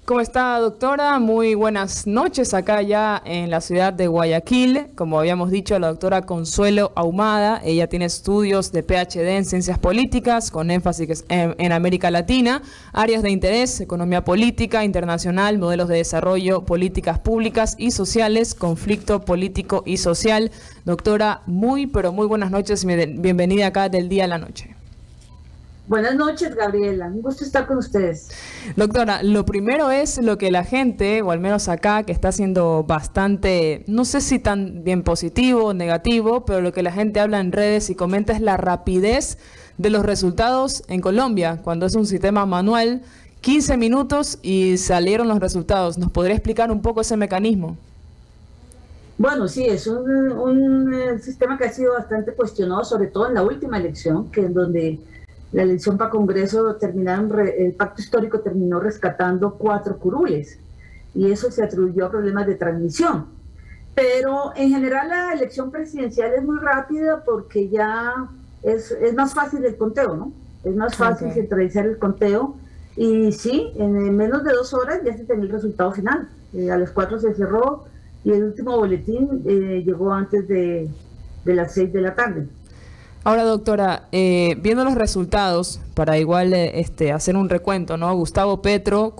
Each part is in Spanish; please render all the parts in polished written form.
¿Cómo está, doctora? Muy buenas noches acá ya en la ciudad de Guayaquil. Como habíamos dicho, la doctora Consuelo Ahumada, ella tiene estudios de PhD en Ciencias Políticas con énfasis en América Latina, áreas de interés, economía política, internacional, modelos de desarrollo, políticas públicas y sociales, conflicto político y social. Doctora, pero muy buenas noches y bienvenida acá del día a la noche. Buenas noches, Gabriela. Un gusto estar con ustedes. Doctora, lo primero es lo que la gente, o al menos acá, que está siendo bastante, no sé si tan bien positivo o negativo, pero lo que la gente habla en redes y comenta es la rapidez de los resultados en Colombia, cuando es un sistema manual, 15 minutos y salieron los resultados. ¿Nos podría explicar un poco ese mecanismo? Bueno, sí, es un sistema que ha sido bastante cuestionado, sobre todo en la última elección, que es donde la elección para Congreso el pacto histórico terminó rescatando 4 curules y eso se atribuyó a problemas de transmisión. Pero en general la elección presidencial es muy rápida porque ya es más fácil el conteo, ¿no? Es más fácil centralizar el conteo y sí, en menos de 2 horas ya se tenía el resultado final. A las 4 se cerró y el último boletín llegó antes de las 6 de la tarde. Ahora, doctora, viendo los resultados, para igual hacer un recuento, ¿no? Gustavo Petro,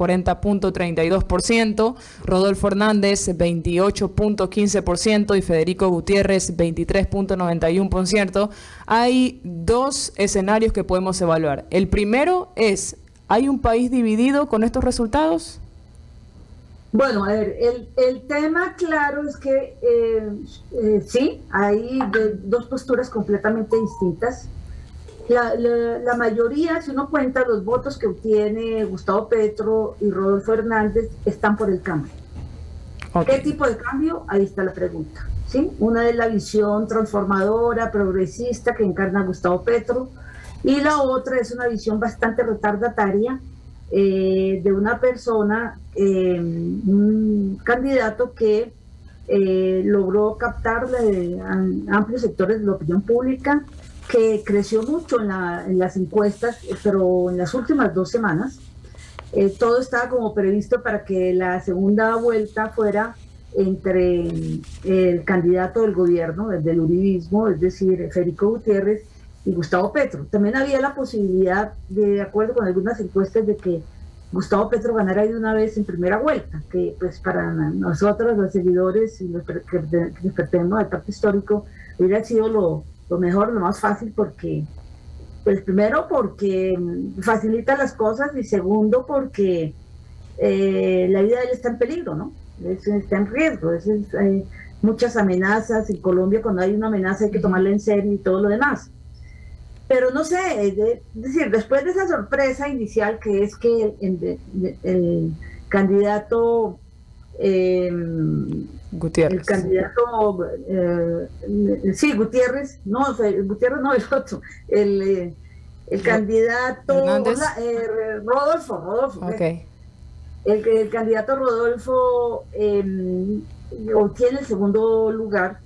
40.32%, Rodolfo Hernández, 28.15% y Federico Gutiérrez, 23.91%. Hay 2 escenarios que podemos evaluar. El primero es, ¿hay un país dividido con estos resultados? Bueno, a ver, el tema claro es que sí, hay 2 posturas completamente distintas. La mayoría, si uno cuenta los votos que obtiene Gustavo Petro y Rodolfo Hernández, están por el cambio. ¿Qué tipo de cambio? Ahí está la pregunta, ¿sí? Una es la visión transformadora, progresista que encarna Gustavo Petro, y la otra es una visión bastante retardataria de una persona, un candidato que logró captar amplios sectores de la opinión pública, que creció mucho en las encuestas, pero en las últimas 2 semanas todo estaba como previsto para que la segunda vuelta fuera entre el candidato del gobierno, el del uribismo, es decir, Federico Gutiérrez, y Gustavo Petro. También había la posibilidad, de acuerdo con algunas encuestas, de que Gustavo Petro ganara de una vez en primera vuelta, que pues para nosotros, los seguidores y los que pertenecemos al pacto histórico, hubiera sido lo mejor, lo más fácil, porque, pues primero porque facilita las cosas y segundo porque la vida de él está en peligro, ¿no? Está en riesgo. Hay muchas amenazas en Colombia. Cuando hay una amenaza hay que tomarla en serio y todo lo demás. Pero no sé, es decir, después de esa sorpresa inicial que es que el candidato Gutiérrez. El candidato sí, Gutiérrez no, el otro, el candidato Rodolfo, okay. El candidato Rodolfo obtiene el segundo lugar.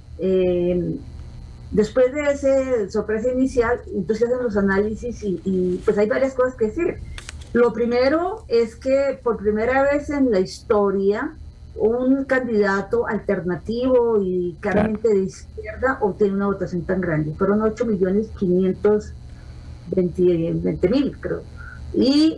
Después de esa sorpresa inicial, entonces hacen los análisis y pues hay varias cosas que decir. Lo primero es que por primera vez en la historia un candidato alternativo y claramente de izquierda obtiene una votación tan grande. Fueron 8.520.000, creo. Y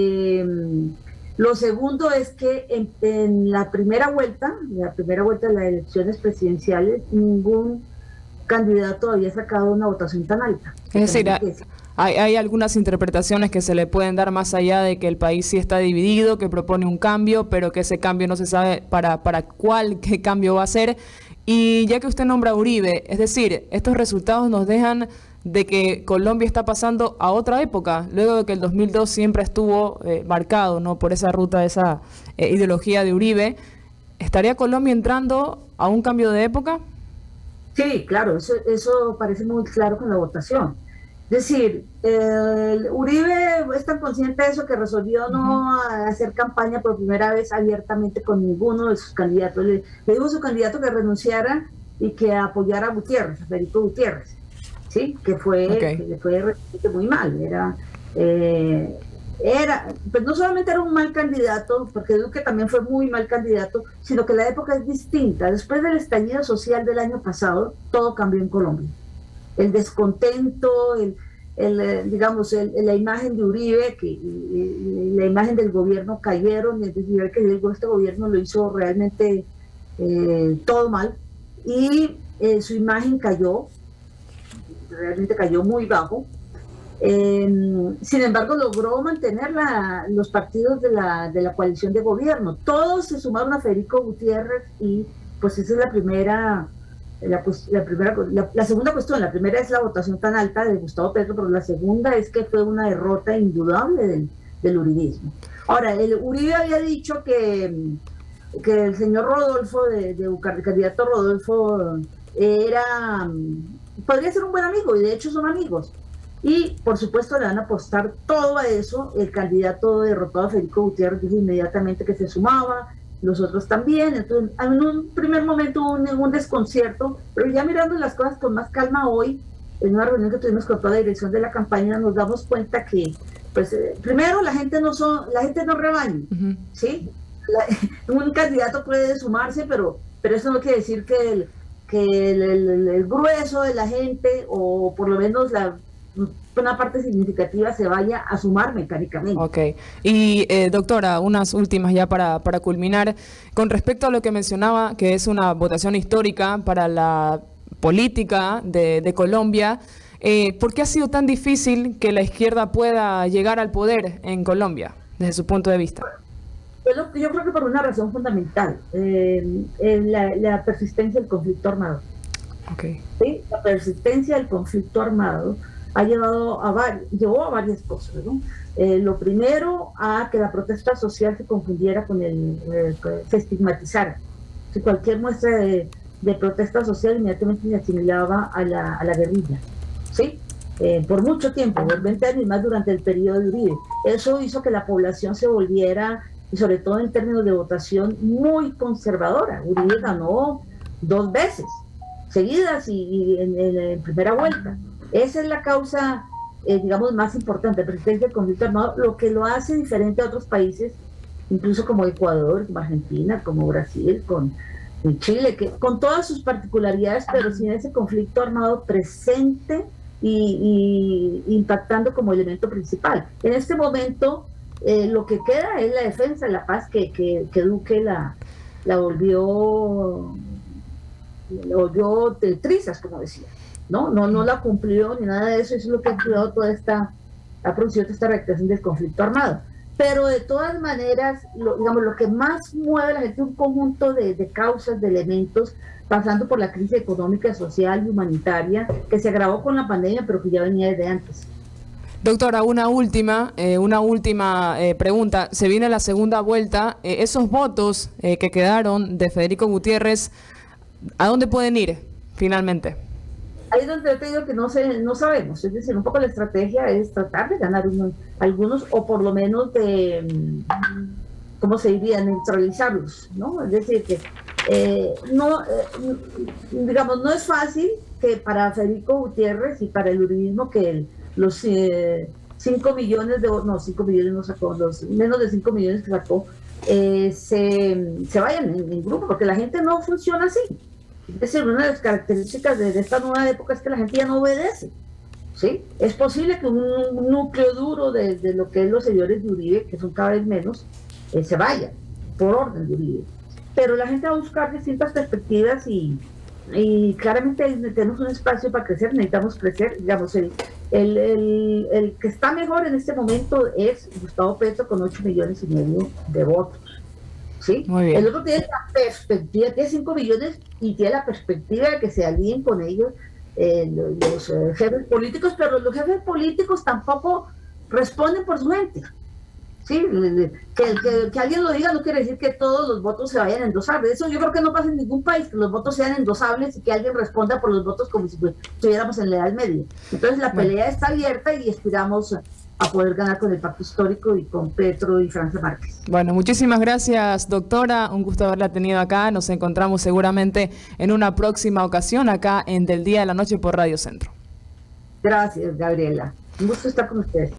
lo segundo es que en la primera vuelta de las elecciones presidenciales, ningún candidato había sacado una votación tan alta. Es decir, hay algunas interpretaciones que se le pueden dar más allá de que el país sí está dividido, que propone un cambio, pero que ese cambio no se sabe para qué cambio va a ser. Y ya que usted nombra a Uribe, es decir, estos resultados nos dejan de que Colombia está pasando a otra época, luego de que el 2002 siempre estuvo marcado, ¿no?, por esa ruta, esa ideología de Uribe. ¿Estaría Colombia entrando a un cambio de época? Sí, claro, eso parece muy claro con la votación. Es decir, Uribe es tan consciente de eso que resolvió no hacer campaña por primera vez abiertamente con ninguno de sus candidatos. Le dijo a su candidato que renunciara y que apoyara a Gutiérrez, a Federico Gutiérrez, ¿sí? Que le fue realmente muy mal. pues no solamente era un mal candidato, porque Duque también fue muy mal candidato, sino que la época es distinta. Después del estallido social del año pasado, todo cambió en Colombia. El descontento, digamos, la imagen de Uribe y la imagen del gobierno cayeron, es decir, que este gobierno lo hizo realmente todo mal, y su imagen cayó, realmente cayó muy bajo. Sin embargo, logró mantener los partidos de la coalición de gobierno. Todos se sumaron a Federico Gutiérrez, y pues esa es la segunda cuestión. La primera es la votación tan alta de Gustavo Petro, pero la segunda es que fue una derrota indudable del uribismo. Ahora, el Uribe había dicho que el señor Rodolfo, el candidato Rodolfo, podría ser un buen amigo, y de hecho son amigos. Y por supuesto le van a apostar todo a eso. El candidato derrotado, Federico Gutiérrez, dijo inmediatamente que se sumaba, los otros también. Entonces, en un primer momento hubo un desconcierto, pero ya mirando las cosas con más calma hoy, en una reunión que tuvimos con toda la dirección de la campaña, nos damos cuenta que, pues, primero la gente no rebaña, ¿sí? Un candidato puede sumarse, pero eso no quiere decir que el grueso de la gente, o por lo menos una parte significativa, se vaya a sumar mecánicamente. Ok. Y doctora, unas últimas ya para culminar. Con respecto a lo que mencionaba, que es una votación histórica para la política de Colombia, ¿por qué ha sido tan difícil que la izquierda pueda llegar al poder en Colombia, desde su punto de vista? Yo creo que por una razón fundamental, la persistencia del conflicto armado. Okay. ¿Sí? La persistencia del conflicto armado llevó a varias cosas, ¿no? Lo primero, a que la protesta social se confundiera se estigmatizara. Si cualquier muestra de protesta social inmediatamente se asimilaba a la guerrilla, ¿sí? Por mucho tiempo, por 20 años, más durante el periodo de Uribe. Eso hizo que la población se volviera, y sobre todo en términos de votación, muy conservadora. Uribe ganó 2 veces seguidas y en primera vuelta. Esa es la causa, digamos, más importante, la persistencia del conflicto armado, lo que lo hace diferente a otros países, incluso como Ecuador, como Argentina, como Brasil, con Chile, con todas sus particularidades, pero sin ese conflicto armado presente y impactando como elemento principal. En este momento, lo que queda es la defensa de la paz, que Duque la volvió de trizas, como decía. No la cumplió ni nada de eso. Eso es lo que ha cuidado ha producido toda esta reactivación del conflicto armado. Pero de todas maneras, lo que más mueve a la gente es un conjunto de causas, de elementos, pasando por la crisis económica, social y humanitaria, que se agravó con la pandemia, pero que ya venía desde antes. Doctora, una última pregunta. Se viene la segunda vuelta. Esos votos que quedaron de Federico Gutiérrez, ¿a dónde pueden ir finalmente? Ahí es donde te digo que no sabemos. Es decir, un poco la estrategia es tratar de ganar algunos, o por lo menos ¿cómo se diría?, neutralizarlos, ¿no? Es decir, que digamos, no es fácil que para Federico Gutiérrez y para el uribismo que los 5 millones no 5 millones no sacó, los menos de 5 millones que sacó, se vayan en grupo, porque la gente no funciona así. Es decir, una de las características de esta nueva época es que la gente ya no obedece, ¿sí? Es posible que un núcleo duro de lo que es los seguidores de Uribe, que son cada vez menos, se vaya por orden de Uribe. Pero la gente va a buscar distintas perspectivas y claramente tenemos un espacio para crecer, necesitamos crecer. Digamos, el que está mejor en este momento es Gustavo Petro, con 8,5 millones de votos. ¿Sí? El otro tiene la perspectiva, tiene 5 millones y tiene la perspectiva de que se alíen con ellos los jefes políticos, pero los jefes políticos tampoco responden por su gente. ¿Sí? Que alguien lo diga no quiere decir que todos los votos se vayan a endosar. Eso yo creo que no pasa en ningún país, que los votos sean endosables y que alguien responda por los votos como si estuviéramos en la Edad Media. Entonces la pelea está abierta y aspiramos a poder ganar con el Pacto Histórico y con Petro y Francia Márquez. Bueno, muchísimas gracias, doctora. Un gusto haberla tenido acá. Nos encontramos seguramente en una próxima ocasión acá en Del Día de la Noche por Radio Centro. Gracias, Gabriela. Un gusto estar con ustedes.